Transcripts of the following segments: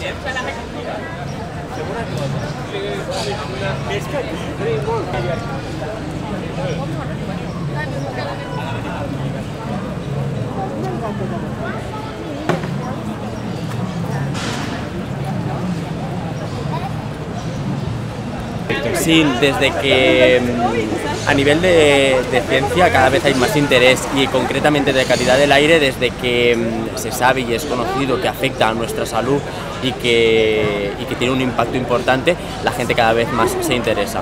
Sí, desde que a nivel de ciencia cada vez hay más interés y concretamente de calidad del aire desde que se sabe y es conocido que afecta a nuestra salud y que tiene un impacto importante, la gente cada vez más se interesa.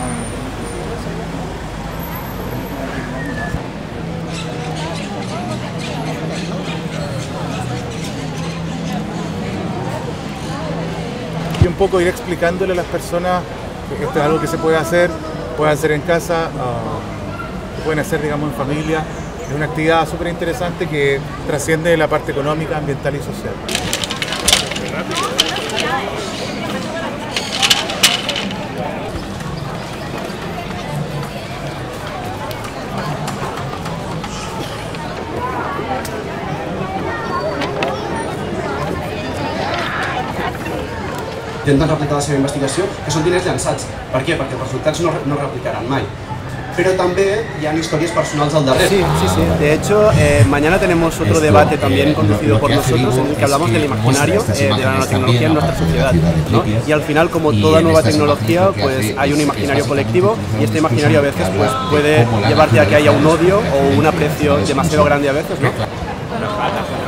Y un poco ir explicándole a las personas que esto es algo que se puede hacer en casa, que pueden hacer, digamos, en familia. Es una actividad súper interesante que trasciende la parte económica, ambiental y social. Intenten replicar la seva investigació, que són diners llançats. Per què? Perquè els resultats no replicaran mai. Pero también ya han historias personales al darrere. Sí. De hecho, mañana tenemos otro debate también conducido por nosotros en el que hablamos del imaginario de la nanotecnología en nuestra sociedad, ¿no? Y al final, como toda nueva tecnología, pues hay un imaginario colectivo y este imaginario a veces pues, puede llevarte a que haya un odio o un aprecio demasiado grande a veces, ¿no?